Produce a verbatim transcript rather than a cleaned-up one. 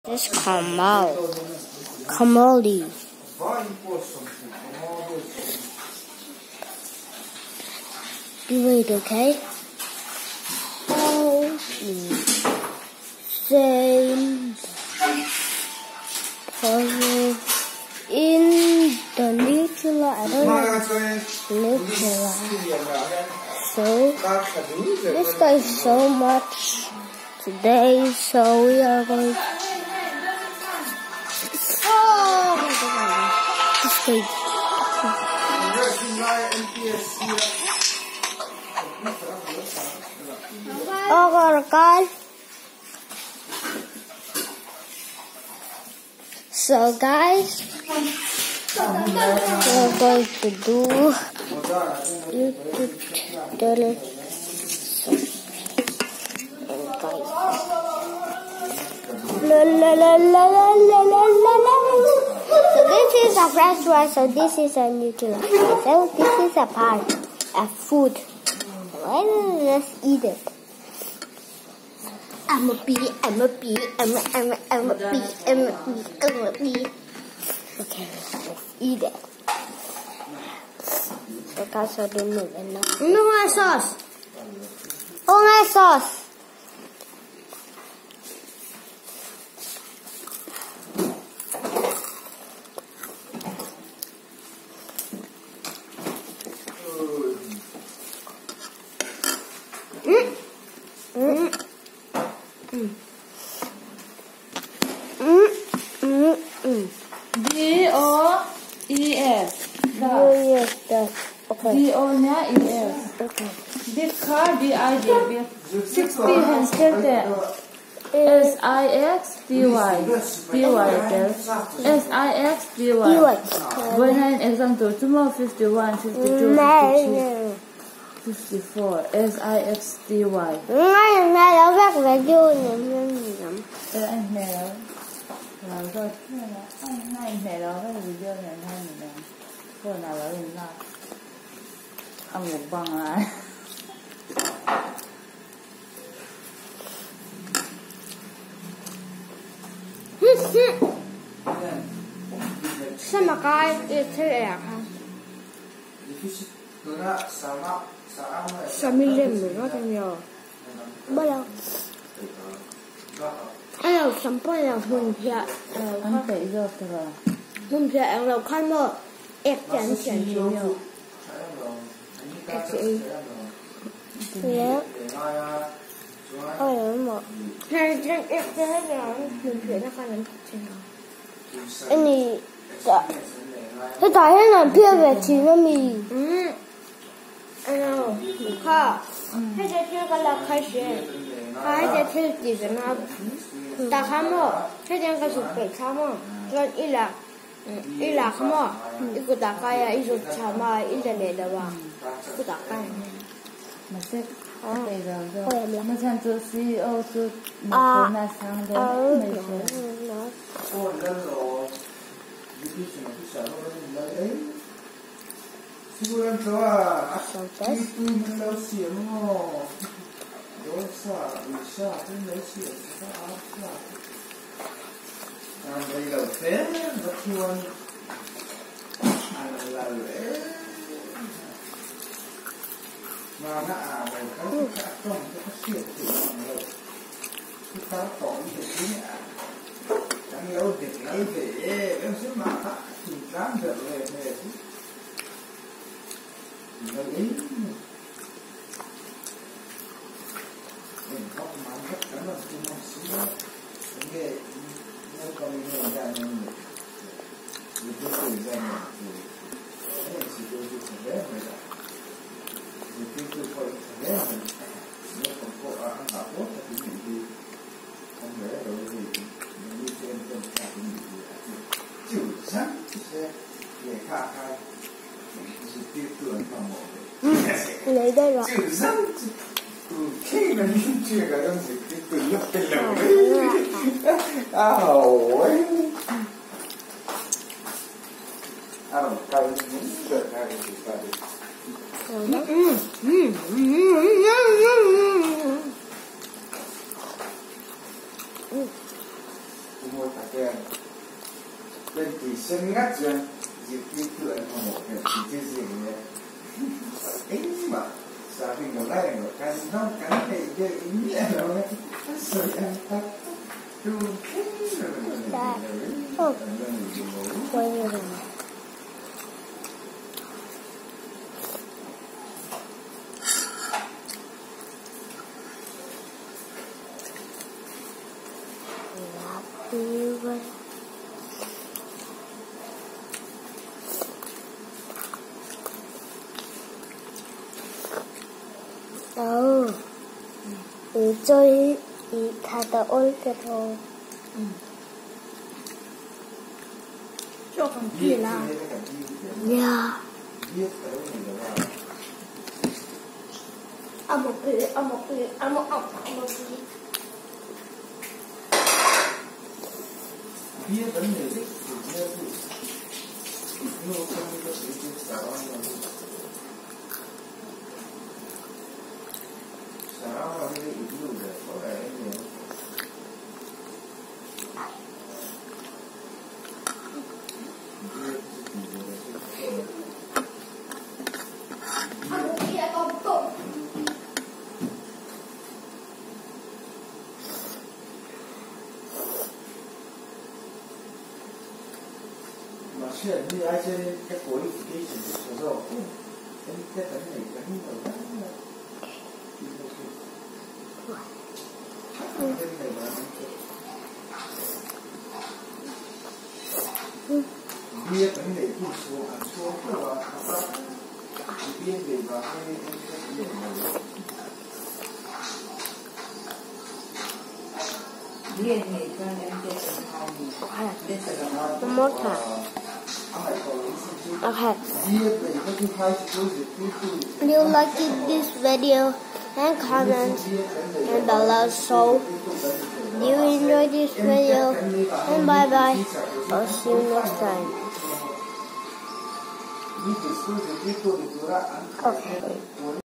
This Kamal. Kamali. You wait, okay? Oh, same puzzle in the Nutella. I don't know Nutella. So this guy is so much today. So we are going to oh, this guy. Oh God. So guys, we're going to do YouTube channel. La, la, la, la, la, la, la, la. So this is a fresh one, so this is a Nutella. So this is a part of food. Well, let's eat it. I'm a bee, I'm a bee, I'm a, I'm a, I'm a bee, I'm a bee, I'm a bee. Okay, let's eat it. So guys, I don't know enough. No more sauce. Oh, my sauce. Mm. Mm. Mm. Mm. Mm. Mm. D O E S. Oh, yes, that's okay. D O E S. Okay. Big car, B I D. sixty handskelte. S I X D Y. D Y S I X D Y. When I example, tomorrow fifty-one, fifty-two, fifty-three. fifty-four, S I X D Y. Ngay này nó rất là vui nè. Ê, anh này đó. Làm thôi. Anh này này đó, cái video này anh này nè. Cái nào là hình nào. Ăn một bằng lại. Sao mà coi thế đẹp hả? Sao mình lên mình có thêm nhiều? Bao lâu? Anh nào sắm bao giờ hùn thiệt? Anh phải được rồi. Hùn thiệt anh nào khăn mơ. Ép chán chán gì nhiều. Ép chị. Dạ. Ôi ơi mà. Hai chân ép thế là hùn thiệt nó khăn lắm. Anh này. Thế tại thế là kia về chỉ nó mì. Ừ. Anh nào. Khá. Thế giờ chưa có là khai始. Khai giờ chưa chỉ là nó. Ta khá mơ. Thế giờ có sự phải khá mơ. Rồi ý là. Ý là khá mơ. Ý của ta khai à. Ý của chả mà. Ý là lệ đó bà. Ý của ta khai. Mà sẽ. Bây giờ rồi. Mà chẳng cho xê e ô cho. Mà có nà sang đây. Mấy số. Seguran sua tipo não é o ciano, dosa, bisa, não é o ciano, sa, ang baligaw pen, batuan, ang lalo, mga away ka, katong, kasi ang kita tong niya, ang yaw din, ang eh, ang sumaka, tingkan dere, Hãy subscribe cho kênh Ghiền Mì Gõ để không bỏ lấy đây rồi. Khi mà những chuyện là đang dịch cái từ lúc cái lẩu đấy. À hồi à cay những chuyện này thì phải mua thạch đen bên kỳ sinh ngắt chân dịp khi tựa mà một cái chỉ chưa gì nhé ấy mà sao thì nó lại nó cắn nó cắn cái cái ý nghĩa nó đấy sợi ăn tắt tu Đã. Ồ. Quay rồi. Happy birthday. Oh, 你追你他的二个头。 嗯。做很巨啦。 呀。阿木皮，阿木皮，阿木阿阿木皮。 biết vấn đề thích thì nghe thì nhưng không có sự chia sẻ nhau sao mà cái ý đồ để có vẻ nhiều mà chuyện như ai trên cái cuối cái chuyện số rồi cái cái tấn này cái như vậy đó biết vấn đề thu số ăn số của các biết về và cái cái điểm này biết thì cho nên cái sự hào One more time. Okay. If you like this video and comment and below, so do you enjoy this video, and bye bye. I'll see you next time. Okay.